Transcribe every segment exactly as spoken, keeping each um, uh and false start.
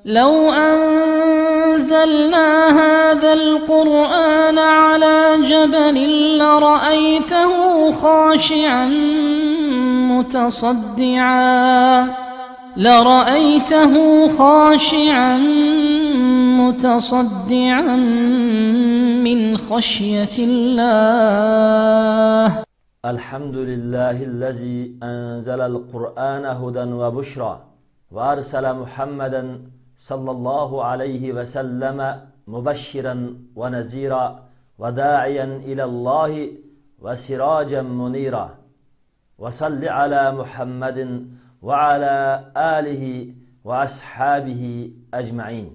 لو أنزلنا هذا القرآن على جبل لرأيته خاشعا متصدعا لرأيته خاشعا متصدعا من خشية الله. الحمد لله الذي أنزل القرآن هدى وبشرى وأرسل محمدا صلى الله عليه وسلم مبشرا ونذيرا وداعيا إلى الله وسراجا منيرا. وصل على محمد وعلى آله وأصحابه أجمعين.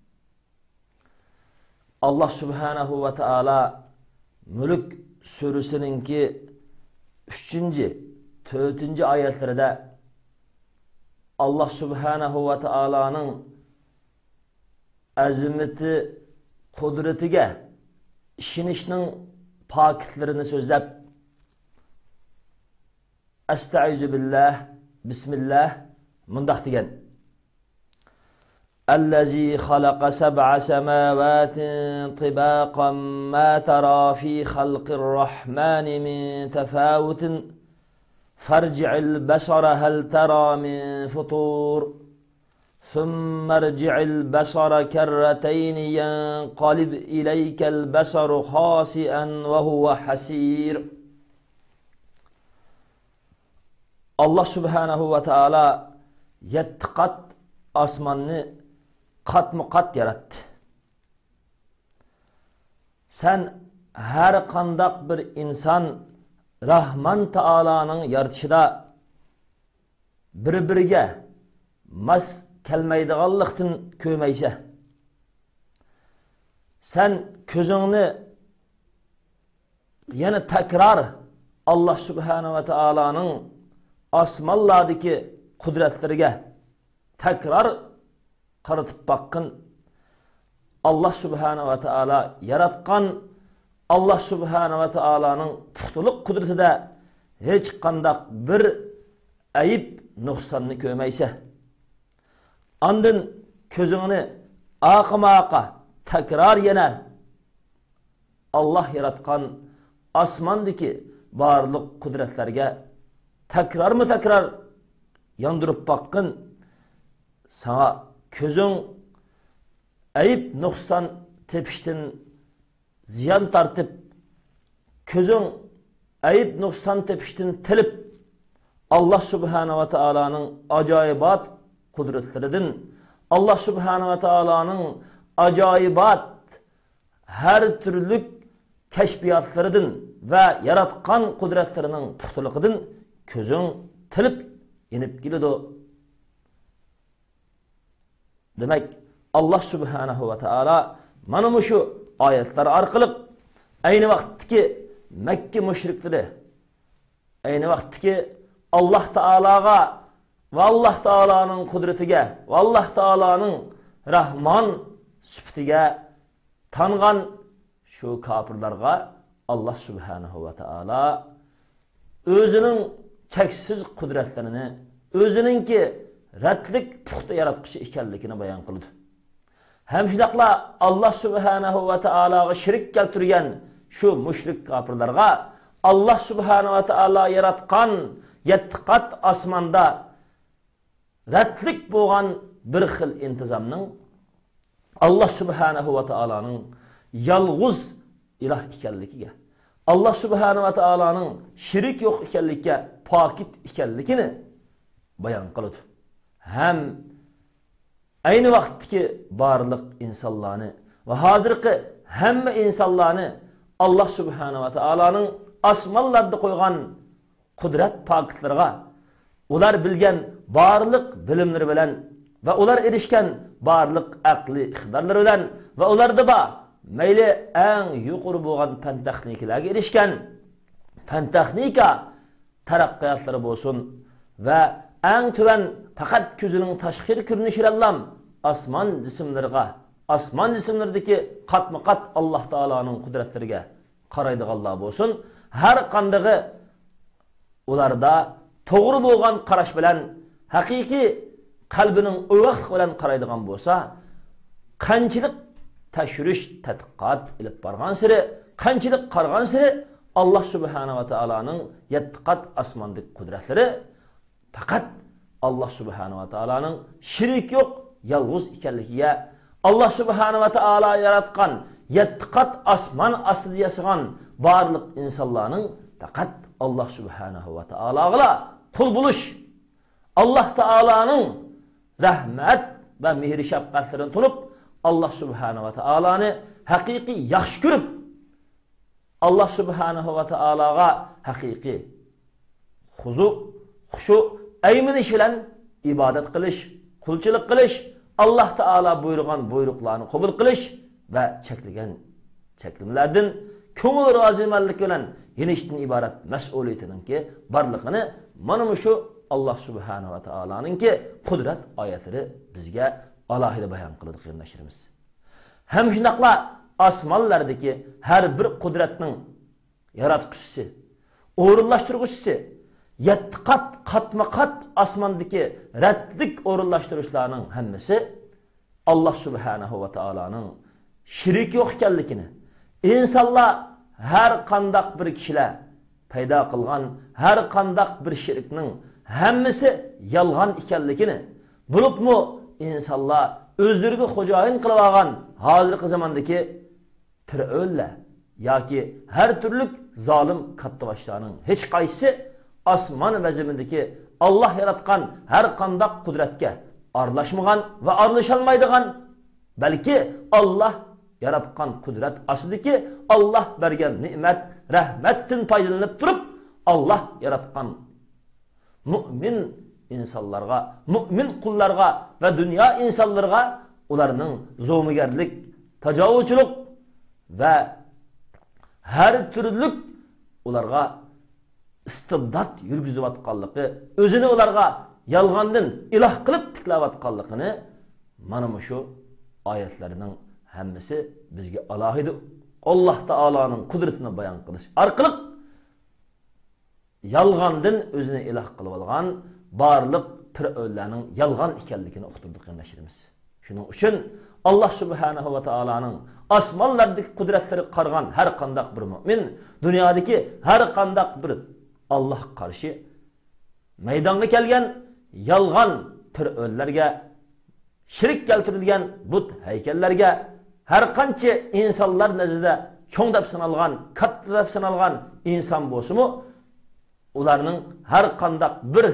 Allah Subhanahu ve Taala Mülk Suresininki üçüncü, dördüncü ayetlerinde Allah Subhanahu ve Taala'nın azimeti, kudretige, işinişinin paketlerini sözlep Estaizu billah, Bismillah, mundaq degen. الذي خلق سبع سماوات طباقا ما ترى في خلق الرحمن من تفاوت فارجع البصر هل ترى من فطور ثم ارجع البصر كرتين ينقلب إليك البصر خاسئا وهو حسير. Allah Subhanahu ve Taala yetti kat asmanını katmı kat yarattı. Sen her kandak bir insan Rahman Taala'nın yaratışıda bir-biriga mas kelmeydiganlıqdan kömeyse. Sen közüngni yana tekrar Allah Subhanahu ve Taala'nın asmallardaki kudretlerine tekrar qaratıp bakkın. Allah Subhanahu ve Taala yaratkan Allah Subhanahu ve Taala'nın puhtuluk kudretide hiç kandak bir ayıp noksanını kömeyse. Andın közünü akıma tekrar yine Allah yaratkan asmandaki varlık kudretlerine tekrar mı tekrar yandırıp bakkın. Sana közün ayıp noksan tepiştin ziyan tartıp közün ayıp noksan tepiştin tilip Allah Subhanahu ve Taala'nın acayibat kudretlerinden Allah Subhanahu ve Taala'nın acayibat her türlük keşfiyatlarından ve yaratkan kudretlerinin puhtuluğundan közün tilip inip geliyor. Demek Allah Subhanahu ve Taala mana şu ayetler arkalık aynı vaktki Mekke müşrikleri aynı vaktki Allah Taala'ga ve Allah Taala'nın kudretige ve Allah Taala'nın Rahman sübtige tanıgan şu kafirlarga Allah Subhanahu ve Taala özünün çeksiz kudretlerini özününki retlik puxta yaratqışı ekanligini bayon qildi. Hem shundaqla Allah Subhanahu ve Taalaga şirik keltirgan şu müşrik kafirlarga Allah Subhanahu ve Taala yaratgan yetti qat asmanda retlik bo'lgan bir xil intizamning Allah Subhanahu ve Taala'nın yalğuz ilah ekanligiga Allah Subhanahu ve Taala'nın şirik yo'q ekanligiga pokit ekanligini bayon qildi. Hem aynı vaktki barlık insanlarını ve hazırki hem insanlarını Allah Subhanahu ve Taala'nın asmallarda koygan kudret paketlerine ular bilgen barlık bilimleri bilen ve ular erişken barlık akli iktidarları bilen ve ular da ba meyli en yuqur bo'lgan fan texnikalarga erişken fan texnika taraqqiyotları bo'lsin ve en tüven fakat közünün taşkir kürünüşür Allah'ım asman cisimlerine, asman cisimlerdeki katma kat Allah Taala'nın kudretlerine qaraydığı Allah olsun. Her kandığı ularda doğru bo'lgan qarash bilan hakiki qalbining o'vaq bilan qaraydigan bo'lsa, qanchalik tashrish, tadqiqot ilib borgan siri, qanchalik qargan siri Allah subhanahu va taolaning yetti qat osmondagi qudratlari faqat Allah subhanahu va taolaning shirik yo'q, yolg'iz ekanligiga, Allah subhanahu va taolo yaratgan yetti qat osmon ostida yasagan barliq insonlarning faqat Allah subhanahu va taologa qul bo'lish, Allah taolaning rahmat va mehr shafqatlarini tunib, Allah subhanahu va taoloni haqiqiy yaxshi ko'rib, Allah subhanahu va taologa haqiqiy xuzu, xushu, ayminish bilan ibodat qilish, qulchilik qilish, Allah taolo buyurgan buyruqlarni qabul qilish va cheklagan cheklimlardan ko'ngil rozimanlik bilan yenishdan iborat mas'uliyatiningki barligini mana shu Allah subhanahu va taoloninki qudrat oyatlari bizga alohida bayon qiladi qarindoshlarimiz. Ham shunaqla osmonlardagi har bir qudratning yaratquchisi, o'rinlashtiruvchisi, yetti qat qatma-qat osmondagi ratlik o'rinlashtirishlarning hammasi Allah subhanahu va taoloning shirik yo'q ekanligini, insonlar har qandaq bir kishilar paydo qilgan har qandaq bir shirkning hammasi yolg'on ekanligini, bo'libmi insonlar o'zlariga xo'jayin qilib olgan hozirgi zamondagi fir'aunlar yoki har turli zolim kattavoshlarning hech qaysisi osmon va zimindagi Allah yaratgan har qandaq qudratga aralashmagan va aralasholmaydigan, balki Allah yaratgan qudrat aslidagi Allah bergan ne'mat, rahmatdan foydalanib turib, Allah yaratgan mu'min insonlarga, mu'min qullarga va dunyo insonlarga ularning zo'migarlik, tajovuzchilik va har turli ularga istibdod yurgizayotganligi, o'zini ularga yolg'ondan iloh qilib tiklayotganligini mana shu oyatlarining hammasi bizga alohida Allah taoloning qudratini bayon qilish orqali yolg'ondan o'zini iloh qilib olgan barliq fir'aunlarning yolg'on ekanligini uqtirdik qarindashlarimiz. Shuning uchun Allah subhanahu va taoloning osmonlardagi qudratlari qargan har qandaq bir mu'min, dunyodagi har qandaq bir Allah qarshi maydonga kelgan yolg'on fir'aunlarga, shirk keltirilgan but haykallarga, har qancha insonlar nazarida cho'ng deb sanalgan, katta deb sanalgan inson bo'lsa-mu, ularning har qandaq bir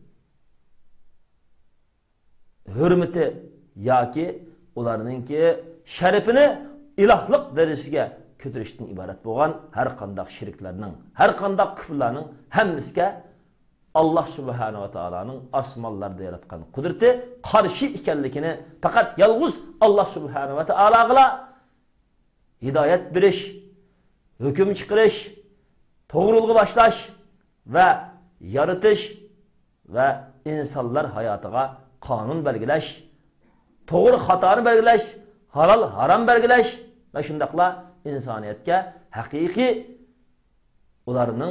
hurmati yoki ularningki sharafini ilohlik darajasiga ko'tarishdan iborat bo'lgan har qandaq shirklarning, har qandaq kufrlarning hammasiga Allah subhanahu va taoloning osmonlarda yaratgan qudrati qarshi ekanligini faqat yolg'iz Allah subhanahu va taologa hidoyat berish, hukm chiqarish, to'g'rilikni boshlash va yaratish va insonlar hayotiga qonun belgilash, to'g'ri xatoni belgilash, halol harom belgilash va shundaqla insoniyatga haqiqiy ularning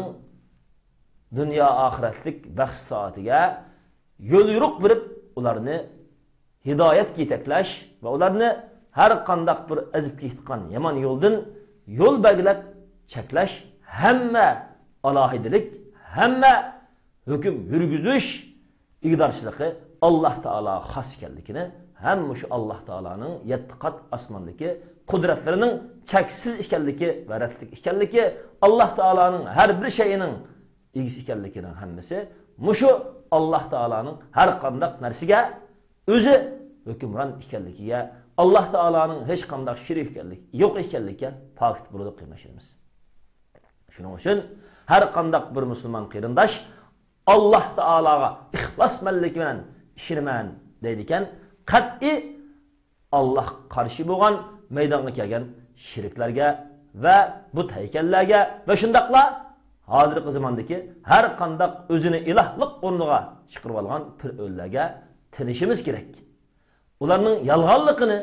dunyo oxiratlik baxt soatiga yo'l yo'riq berib, ularni hidoyatga yetaklash va ularni har qandaq bir azib ketgan yomon yo'ldan yo'l belgilab cheklash hamma alohidilik, hamma hukm yurgizish iqtidorchiligi Allah taolo xos ekanligini, hamma shu Allah taoloning yetti qat osmondagi qudratlarining cheksiz ekanligi va ratlik ekanligi, Allah taoloning har bir shayining egisi ekanligining hammasi mushu Allah taoloning har qandaq narsaga o'zi hukmron ekanligiga, Allah taoloning hech qandaq shirik ekanligi yo'q ekanligiga fakt bo'ladi qilmashimiz. Shuning uchun har qandaq bir musulmon qarindosh Allah taologa ixlosmanlik bilan ishirman deydi ekan, qat'iy Allah qarshi bo'lgan maydonga kelgan shirklarga va but haykallarga va shundaqla hozirgi zamondagi har qandaq o'zini ilohlik o'rniga chiqarib olgan fir'aunlarga tinishimiz kerak. Ularning yolg'onligini,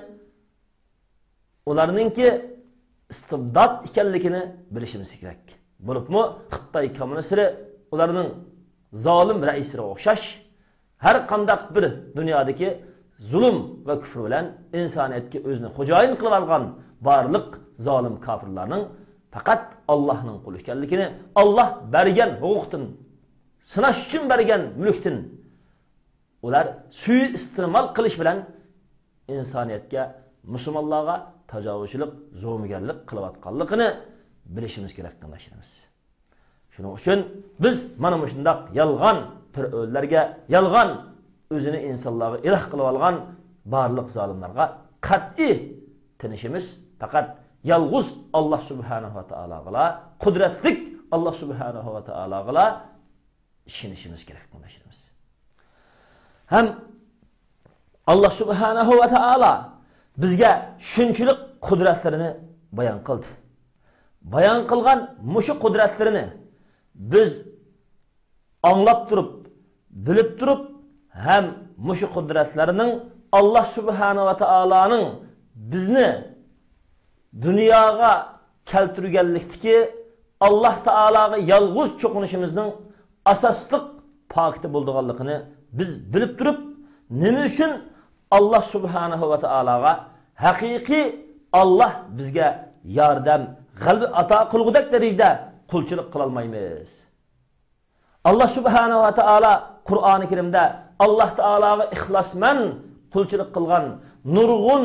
ularningki istibdod ekanligini bilishimiz kerak. Bo'libmi Xitoy kommunistlari ularning zolim raisligiga o'xshash har qandaq bir dunyodagi zulm va kufr bilan insoniyatga o'zini xo'jayin qilib olgan barliq zolim kofirlarning faqat Allohning quli ekanligini, Alloh bergan huquqdan, sinash uchun bergan mulkdan ular suy iste'mol qilish bilan insoniyatga, musulmonlarga tajovuzchilik, zo'migarlik qilayotganligini bilishimiz kerak qardoshlarimiz. Shuning uchun biz mana bu shunday yolg'on fir'aunlarga, yolg'on o'zini insonlarga iloh qilib olgan barliq zolimlarga qat'iy tinishimiz faqat yolg'iz Alloh subhanahu va taologa, qudratlik Alloh subhanahu va taologa ishonishimiz kerak qardoshlarimiz. Ham Alloh subhanahu va taolo bizga shunchalik qudratlarini bayon qildi. Bayon qilgan mushu qudratlarini biz anglab turib, bilib turib, ham mushu qudratlarining Alloh subhanahu va taoloning bizni dunyoga keltirganlikdagi Alloh taologa yolg'iz cho'qinishimizning asosliq pakti bo'lganligini biz bilib turib, nima uchun Alloh subhanahu va taologa haqiqiy Alloh bizga yordam, g'alaba ato qilgudek darajada qulchilik qila olmaymiz. Alloh subhanahu va taolo Qur'oni Karimda Alloh taologa ixlosman qulchilik qilgan nurg'un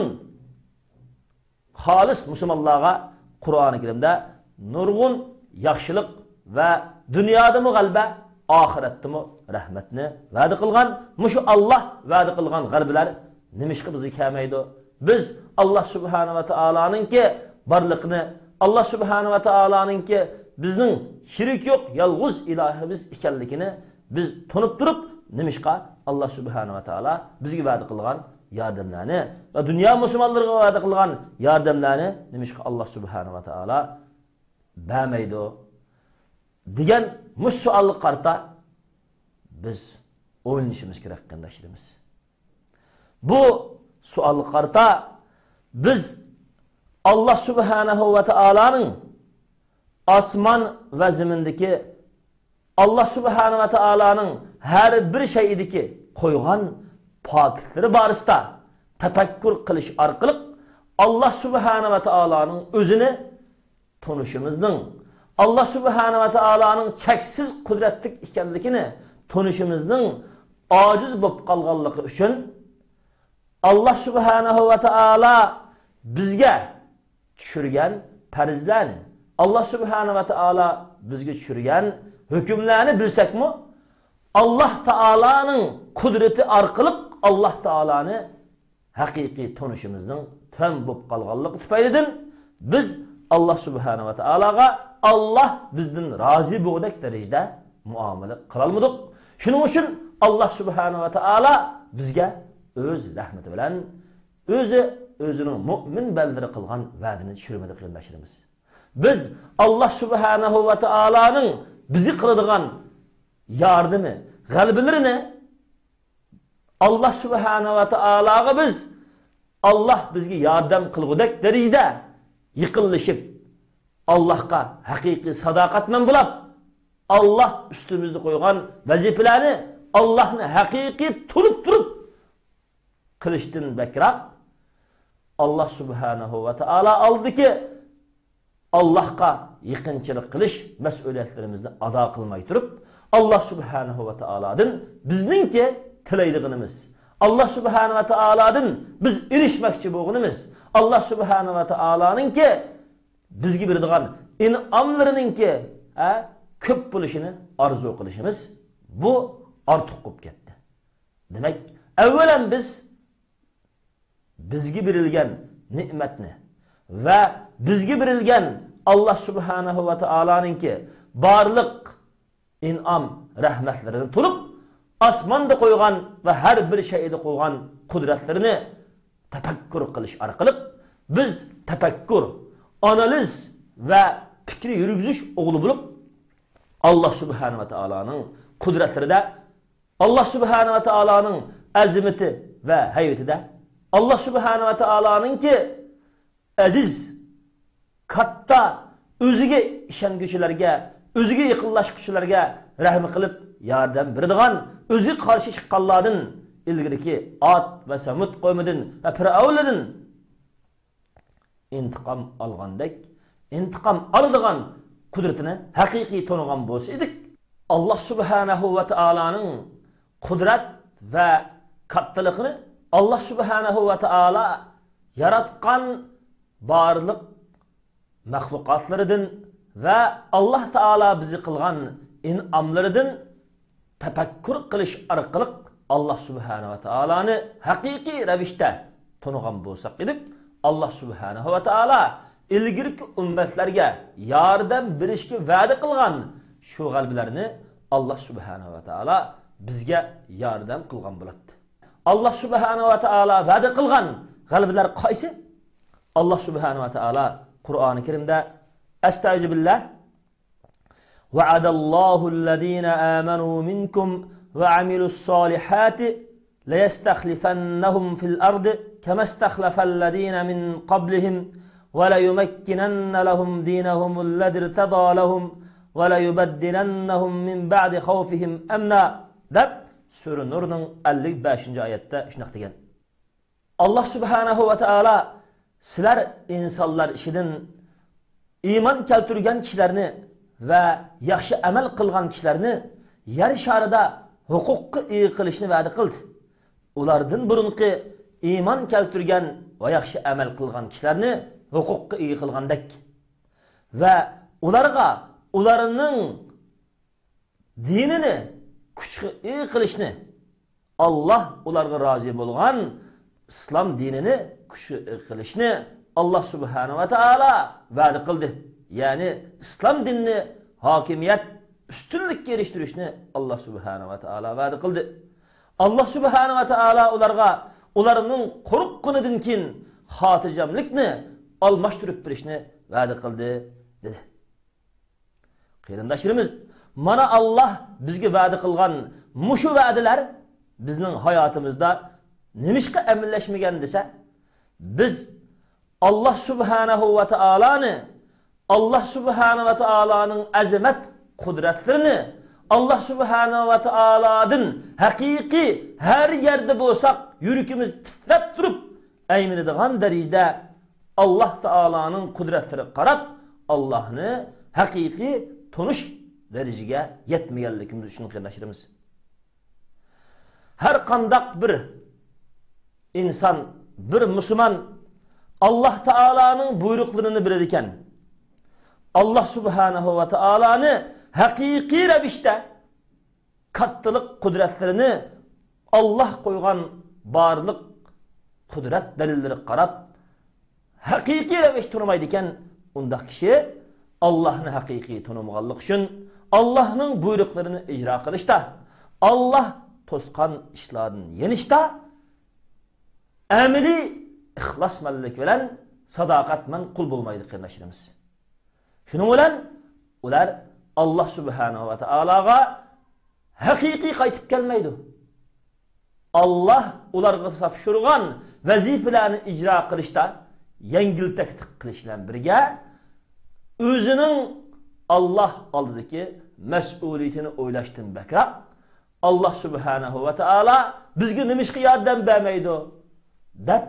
xolis musulmonlarga Qur'oni Karimda nurg'un yaxshilik va dunyodami g'alaba, oxiratdami rahmatni va'da qilgan. Mushu Alloh va'da qilgan g'albalar nimishqa bizga kelmaydi? Biz Alloh subhanahu va taoloninki barliqni, Alloh subhanahu va taoloninki bizning shirik yo'q, yolg'iz ilohimiz ekanligini biz tunib turib, nimishqa Alloh subhanahu va taolo bizga va'da qilgan yordamlarni va dunyo musulmonlariga va'da qilgan yordamlarni nimishqa Alloh subhanahu va taolo bermaydi degan musulli qarta biz o'ylashimiz kerak qardoshlarimiz. Bu savol qarta biz Alloh subhanahu va taoloning osmon va zimindagi Alloh subhanahu va taoloning har bir shaydagi qo'ygan pokitlari borasida tafakkur qilish orqali Alloh subhanahu va taoloning o'zini tunishimizning, Alloh subhanahu va taoloning cheksiz qudratli ekanligini tunishimizning ojiz bo'lib qolganligi uchun Alloh subhanahu va taolo bizga tushirgan farzlarni, Alloh subhanahu va taolo bizga tushirgan hukmlarni bilsakmi, Alloh taolaning qudrati orqali Alloh taolani haqiqiy tunishimizning tam bo'lib qolganligi tufaylidan biz Alloh subhanahu va taologa Alloh bizdan rozi bo'lgudek darajada muomala qila olmadik. Shuning uchun Alloh subhanahu va taolo bizga o'z rahmati bilan o'zi o'zining mu'min bandalari qilgan va'dini tushirmadi qardoshlarimiz. Biz Alloh subhanahu va taoloning bizi qiladigan yordami, g'alabalarini Alloh subhanahu va taologa biz Alloh bizga yordam qilgudek darajada yiqilishib, Allohga haqiqiy sadoqatman bo'lib, Alloh ustimizga qo'ygan vazifalarni Allohni haqiqiy turib turib qilishdan bakroq Alloh subhanahu va taolo oldiki Allohga yaqinchilik qilish mas'uliyatlarimizni ado qilmay turib, Alloh subhanahu va taolodan bizningki tilaydiganimiz, Alloh subhanahu va taolodan biz erishmoqchi bo'lganimiz, Alloh subhanahu va taoloninki bizga beradigan in'omlariningki ko'p bo'lishini orzu qilishimiz bu ortiq bo'lib ketdi. Demak, avvalan biz bizga berilgan ne'matni va bizga berilgan Alloh subhanahu va taoloninki barliq in'om rahmatlarini turib, osmonda qo'ygan va har bir shayda qo'ygan qudratlarini tafakkur qilish orqali biz tafakkur, analiz va fikri yurgizish o'g'li bo'lib, Alloh subhanahu va taoloning qudratlarida, Alloh subhanahu va taoloning azamati va haybatida, Alloh subhanahu va taoloninki aziz, katta, o'ziga ishonguchilarga, o'ziga yaqinlashuvchilarga rahm qilib yordam beradigan, o'zi qarshi chiqqanlardan ilgiriki At va Samud qavmidan va Fir'avndan intiqom olgandek, intiqom oladigan qudratini haqiqiy to'nigan bo'lsa edik, Alloh subhanahu va taolaning qudrat va kattaligini, Alloh subhanahu va taolo yaratgan barliq mahluqatlaridan va Alloh taolo bizi qilgan in'omlaridan tafakkur qilish orqali Alloh subhanahu va taoloni haqiqiy ravishda to'nigan bo'lsak edik, Alloh subhanahu va taolo ilgirki ummatlarga yordam berishga va'da qilgan shu g'albalarni Alloh subhanahu va taolo bizga yordam qilgan bo'ladi. Alloh subhanahu va taolo va'da qilgan g'albalar qaysi? Alloh subhanahu va taolo Qur'oni Karimda Astagfirullah Va'adallohu allazina amanu minkum va amilus solihati la yastakhlifannahum fil ardi kama istakhlafal ladina min qablihim va la yumakkinanna lahum dinahum alladhi irtada lahum va la yubaddilannahum min ba'di khawfihim amna deb Sura Nurning ellik beshinchi oyatda shunday degan. Alloh subhanahu va taolo sizlar insonlar ishidan iymon keltirgan kishilarni va yaxshi amal qilgan kishilarni yer sharida huquqqa ega qilishni va'da qildi. Ulardan burunqi iymon keltirgan va yaxshi amal qilgan kishilarni huquqqa ega qilgandek va ularga ularning dinini kuchga ega qilishni, Alloh ularga rozi bo'lgan islom dinini kuchga ega qilishni Alloh subhanahu va taolo va'da qildi. Ya'ni islom dinini hokimiyat ustunlikka erishtirishni Alloh subhanahu va taolo va'da qildi. Alloh subhanahu va taolo ularga ularning qo'rqqanidan keyin xotirjamlikni almashtirib berishni va'da qildi dedi. Qarindoshlarimiz, mana Alloh bizga va'da qilgan mushu va'dalar bizning hayotimizda nimishqa amallashmagan desa, biz Alloh subhanahu va taoloni, Alloh subhanahu va taoloning azamat qudratlarini, Alloh subhanahu va taolodan haqiqiy har yerda bo'lsak, yuragimiz titrab turib, ayminadigan darajada Alloh taoloning qudratlariga qarab, Allohni haqiqiy tonish darajaga yetmaganligimiz uchun qarindoshlarimiz. Har qandaq bir inson, bir musulmon Alloh taoloning buyruqlarini bilar ekan, Alloh subhanahu va taoloni haqiqiy ravishda kattalik qudratlarini, Alloh qo'ygan barliq qudrat dalillariga qarab haqiqiy ravishda tonimaydi ekan, unda kishi Allohni haqiqiy tonimaganlik uchun Allohning buyruqlarini ijro qilishda, Alloh to'sqan ishlardan yenishda amaliy ixlosmanlik bilan sadoqatman qul bo'lmaydi qarindoshlarimiz. Shuning bilan ular Alloh subhanahu va taologa haqiqiy qaytib kelmaydi. Alloh ularga topshirgan vazifalarni ijro qilishda yengiltak qilish bilan birga o'zining Alloh oldidagi mas'uliyatini o'ylashdan bakroq Alloh subhanahu va taolo bizga nimishqa yordam bermaydi deb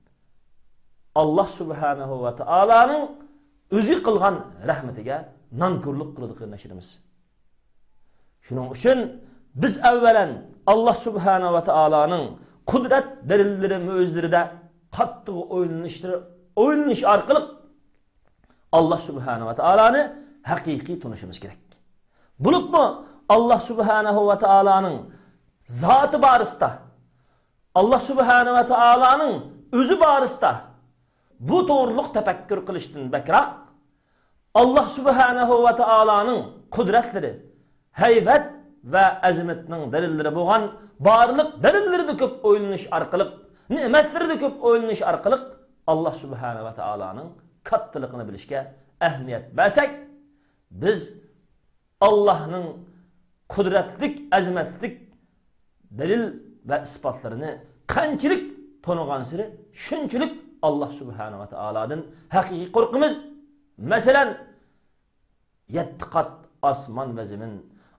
Alloh subhanahu va taoloning o'zi qilgan rahmatiga nonko'rlik qiladi qarindoshlarimiz. Shuning uchun biz avvalan Alloh subhanahu va taoloning qudrat dalillari mo'jizlarida qattiq o'ylanishdir, o'ylanish orqali Alloh subhanahu va taoloni haqiqiy tunishimiz kerak. Bo'libmi Alloh subhanahu va taoloning zoti borasida, Alloh subhanahu va taoloning o'zi borasida bu to'g'riliq tafakkur qilishdan bakroq Alloh subhanahu va taoloning qudratlari, haybat va azamatining dalillari bo'lgan barliq dalillarida ko'p o'ylanish orqali, ne'matlarida ko'p o'ylanish orqali Alloh subhanahu va taoloning kattaligini bilishga ahamiyat bersak, biz Allohning qudratlik, azamatlik dalil va isbotlarini qanchalik tonigan sari shunchalik Alloh subhanahu va taolodan haqiqiy qo'rqimiz. Masalan, yetti qat osmon va zamin,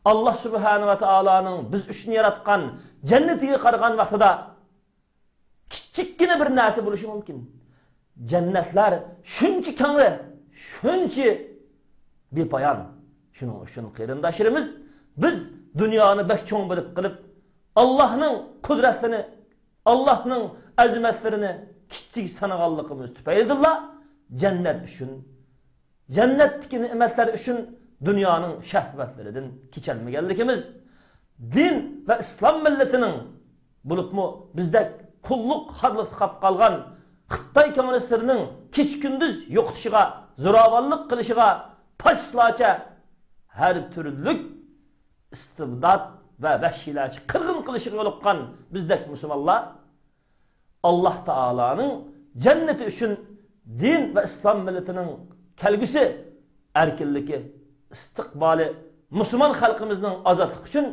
Allah subhanahu va taoloning biz uchun yaratgan jannatiga qaragan vaqtida kichikgina bir narsa bo'lishi mumkin. Jannatlar shuncha kengli, shuncha bepoyon. Shuning uchun qarindoshlarimiz biz dunyoni bak cho'ng bilib qilib Allohning qudratini, Allohning azamatlarini kichik sanag'anligimiz tufaylidirlar jannat uchun, jannatdagi ne'matlar uchun dunyoning shahvatlaridan kechalmaganligimiz, din va islom millatining bo'libmi bizda qulluq hadlat qilib qolgan Xitoy kommunistlarining kech-kunduz yo'qitishiga, zo'ravonlik qilishiga, tashlacha har turlik istibdod va vahshiylarcha qirg'in qilishiga yo'liqqan bizdek musulmonlar Alloh taolaning jannati uchun din va islom millatining kelgusi erkinligi, istiqboli, musulmon xalqimizning ozodligi uchun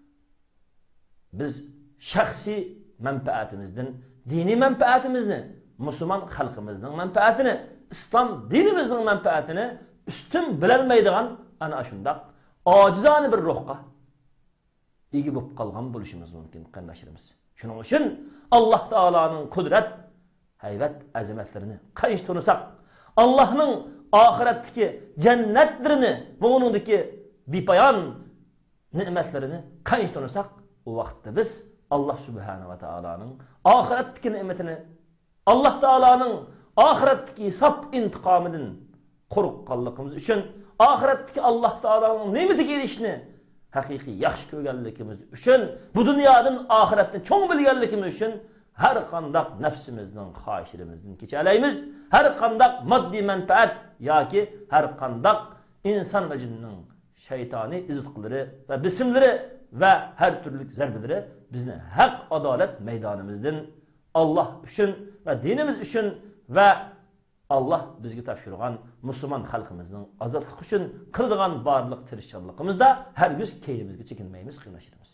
biz shaxsiy manfaatimizdan diniy manfaatimizni, musulmon xalqimizning manfaatini, islom dinimizning manfaatini ustun bilolmaydigan ana shundoq ojizona bir ruhga ega bo'lib qolgan bo'lishimiz mumkin qardoshlarimiz. Shuning uchun Alloh taolaning qudrat, haybat, azamatlarini qancha tunisak, Allohning oxiratdagi jannatlarini, buningdagi bepoyon ne'matlarini qancha tunisak, u vaqtda biz Allah subhanahu va taolaning oxiratdagi ne'matini, Alloh taolaning oxiratdagi hisob intiqomidan qo'rqqanligimiz uchun, oxiratdagi Alloh taolaning ne'matiga erishishni haqiqiy yaxshi ko'rganligimiz uchun, bu dunyodan oxiratni cho'ng bilganligimiz uchun har qanday nafsimizning xohishlarimizdan kechalaymiz, har qanday moddiy manfaat yoki har qanday inson va jinning shaytoniy izqilari va bismlari va har turli zarbalari bizni haq adolat maydonimizdan Allah uchun va dinimiz uchun va Allah bizga topshirgan musulmon xalqimizning ozodligi uchun qiladigan barliq tirishchanligimizda hargiz keyimizga chekinmaymiz, qiynashimiz.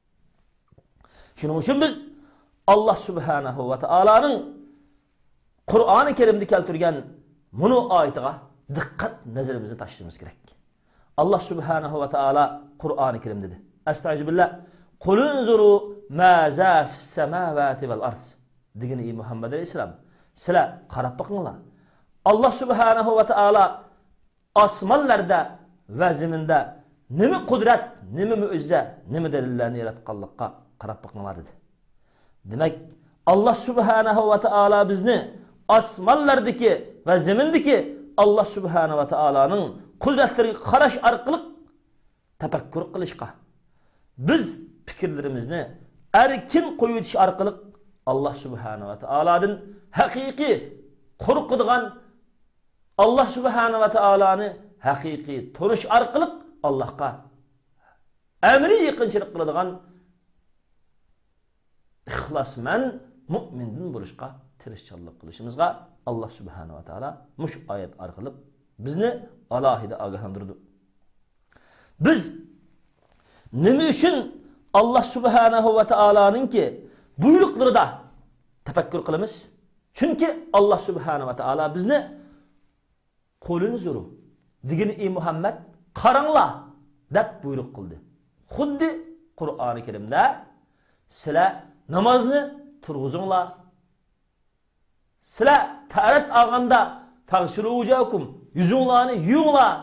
Shuning uchun biz Allah subhanahu va taolaning Qur'oni Karimda keltirgan bunu oyatiga diqqat nazarimizni tashlashimiz kerak. Allah subhanahu va taolo Qur'oni Karimda dedi: "Estağfirullah. Qul unzuru ma za fis semawati vel ard." Degani ey Muhammad aleyhisselam, sizlar qarab boqinglar. Allah subhanahu va taolo osmonlarda va zaminda nima qudrat, nima mo'jiza, nima dalillarni yaratganlikka qarab boqinglar dedi. Demak, Allah subhanahu va taolo bizni osmonlardagi va zamindagi Allah subhanahu va taoloning qudratlariga qarash orqali tafakkur qilishga, biz fikrlarimizni erkin qo'yish orqali Allah subhanahu va taolodan haqiqiy qo'rqadigan, Allah subhanahu va taoloni haqiqiy tonish orqali Allohga amri yaqinchilik qiladigan ixlosmand mu'mindan bo'lishga tirishchilik qilishimizga Allah subhanahu va taolo mush oyat orqali bizni alohida ogohlantirdi. Biz nima uchun Allah subhanahu va taoloninki buyruqlarida tafakkur qilamiz? Chunki Allah subhanahu va taolo bizni qo'lini zuru degani ey Muhammad qaranglar deb buyruq qildi. Xuddi Qur'oni Karimda sizlar namozni turg'izinglar, sizlar tarat olganda faghsilu wujuhakum, yuzinglarni yuvinglar,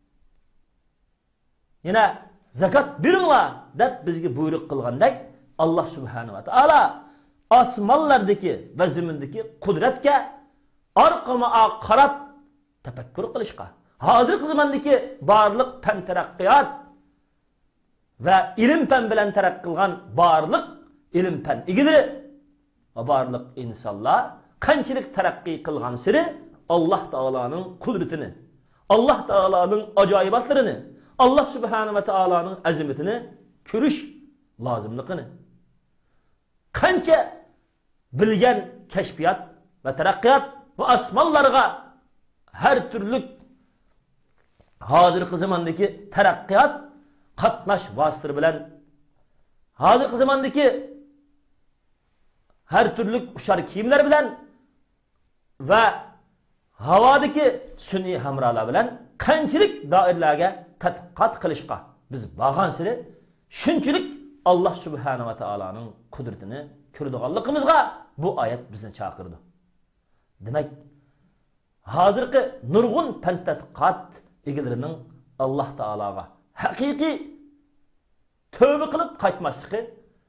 yana zakat beringlar deb bizga buyruq qilgandek, Allah subhanahu va taolo osmonlardagi va zamindagi qudratga orqama qarab tafakkur qilishga, hozirgi zamondagi barliq fan taraqqiyot va ilm fan bilan taraqqi qilgan barliq ilm fan egilari va barliq insonlar qanchalik taraqqiy qilgan siri Allah taolaning qudratini, Allah taolaning ajoyibotlarini, Allah subhanahu va taolaning azamatini ko'rish lozimligini, qancha bilgan kashfiyat va taraqqiyot va osmonlarga her türlü hozirgi zamondagi taraqqiyot qatnash vositasi bilan, hozirgi zamondagi her türlü ushar kiyimlar bilan va havodagi sun'iy hamrolar bilan qanchalik doiralarga tadqiqot qilishga, biz bağan siri shunchalik Allah subhanahu va taolaning qudratini ko'rdiganligimizga bu oyat bizni chaqirdi. Demak, hozirgi nurg'un fan-tadqiqot egalarining Allah taolaga haqiqiy tövbe qilib qaytmasligi,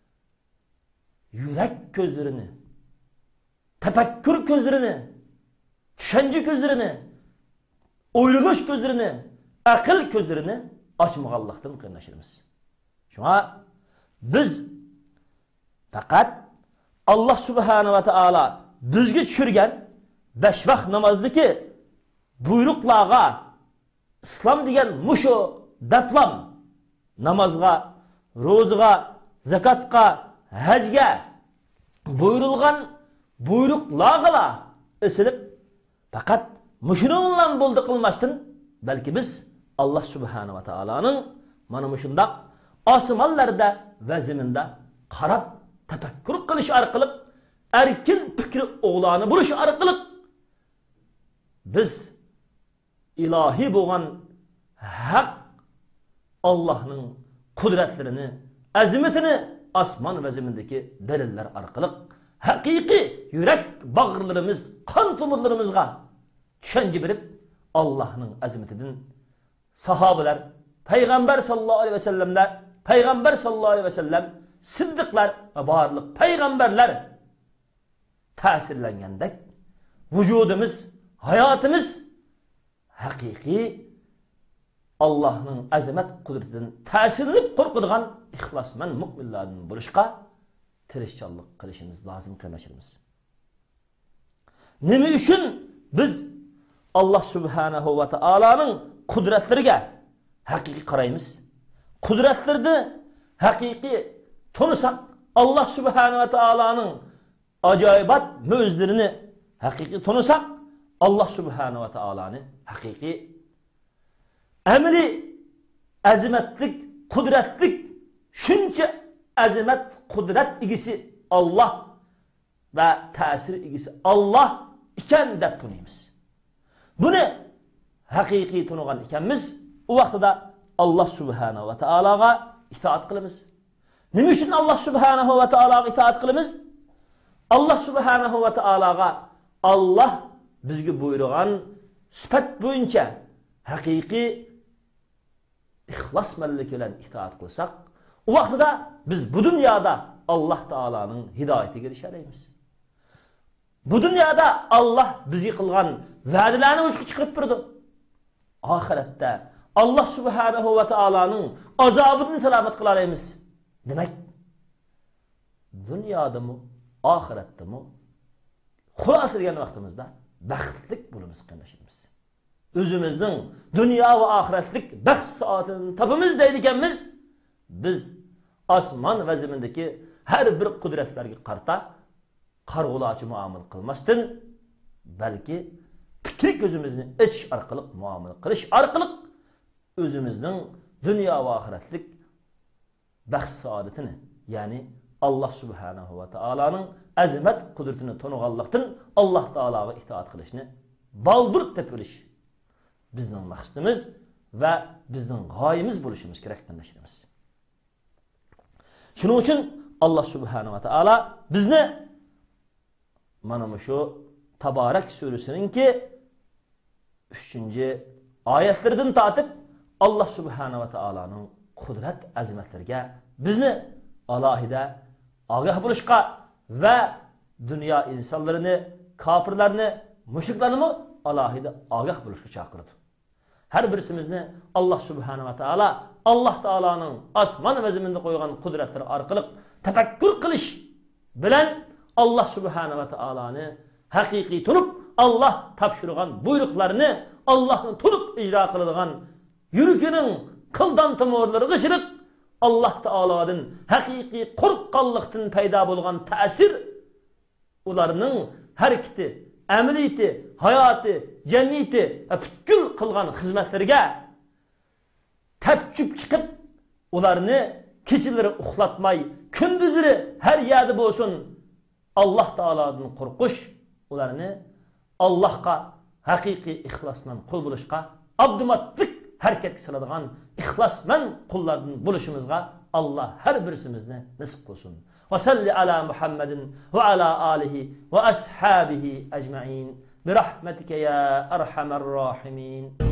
yurak ko'zlarini, tafakkur ko'zlarini, tushuncha ko'zlarini, o'ylanish ko'zlarini, aql ko'zlarini ochmaganlikdan qiynashamiz. Shunga biz faqat Allah subhanahu va taolo bizga tushirgan besh vaqt namozdagi buyruqlarga, islom degan musho datlam namozga, ro'zaga, zakatga, hajga buyurilgan buyruqlarga isilib faqat mushuni bilan bo'ldi qilmasdan, balki biz Allah subhanahu va taoloning mana shundaq osmonlarda va zaminda qarab tafakkur qilish orqali, erkin fikri o'g'loni bo'lish orqali biz ilohiy bo'lgan haq Allah'ның kudretlerini, azimetini asman ve zemindeki deliller arkalı hakiki yürek bağırlarımız, kan tomurlarımızga düşence verip Allah'ın azimetinin sahabeler, Peygamber sallallahu aleyhi ve sellemler, Peygamber sallallahu aleyhi ve sellem, sıddıklar ve bağırlık peygamberler tesirlengendek vücudumuz, hayatımız hakiki Allah'ın azamet kudretinden təsirlenip korkuduğun ihlasmen müminlerden buluşqa tirişçallık kılışımız lazım kılmışımız. Nemi üçün biz Allah subhanahu ve taola'nın kudretlerine hakiki qaraymiz. Kudretlerini hakiki tanısak, Allah subhanahu ve taola'nın acayibat müjderini hakiki tanısak, Allah subhanahu ve taola'nın hakiki emri azimetlik, kudretlik, şunca azimet, kudret igisi Allah ve tesir igisi Allah iken dep tanıyımız. Bunu hakiki tanıgan ikenimiz, o vaxtada Allah subhanahu ve taola'ga itaat kılımız. Nima üçün Allah subhanahu ve taola'ga itaat kılımız? Allah subhanahu ve taola'ga Allah bizge buyurgan süpet boyunca hakiki ihlas melleki bilen itaat kılsak, o vaxtada biz bu dünyada Allah Teala'nın hidayeti girişereyimiz. Bu dünyada Allah bizi kılgan vədələrini uçku çıkırıp durdu. Ahirette Allah subhanahu ve Teala'nın azabını selamet kılarayımız. Demek dünyada mı, ahirette mi, hulası diyen vaktimizde bəxtlik bulumuz kıymışımız. Özümüzün dünya ve ahiretlik bəxt saatini tapımız deydikenimiz, biz asman ve zemindeki her bir kudretlerge karta kargulaçı muamele kılmasın, belki fikri gözümüzün iç arkalık muamele kılış arkalık özümüzün dünya ve ahiretlik bəxt saadetini, yani Allah subhanahu ve taola'nın azimet kudretini tanıganlıktan Allah Teala'ya itaat kılışını baldurup tepiriş bizning maqsadimiz ve bizning g'oyamiz bo'lishimiz kerak demişimiz. Shuning uchun Allah subhanahu ve taolo bizni mana shu Tabarak surasininki uchinchi oyatlaridan tortib Allah subhanahu ve taoloning qudrat azimatlariga bizni alohida ogoh bo'lishga ve dünya insonlarini, kafirlarni, mushriklarni alohida ogoh bo'lishga chaqirdi. Her birisimizni Allah subhanahu ve taolo Allah Teala'nın asman ve zeminde koygan kudretleri arkalık tefekkür kılış bilen Allah subhanahu ve taola'nı hakiki tunup Allah tapşırgan buyruklarını Allah'ın tunup icra kılıdığan yürükünün kıldan tımorları kışırık Allah Teala'nın hakiki korkkallıktan peyda bulgan tesir ularının hareketi, emriyeti, hayatı, cemiyeti ve bütkül kılgan hizmetlerine tepçüp çıkıp ularını keçileri uxlatmay, kündüzleri her yerde bolsun Allah Teala'dan korkuş ularını Allah'a hakiki ihlasından kul buluşka abdımatlık harakatga soladigan ixlosmand qullardan bo'lishimizga Alloh har birimizni nasib qilsin. Va salli ala Muhammadin va ala alihi va ashabihi ajma'in. Bi rahmatika ya arhamar rahimin.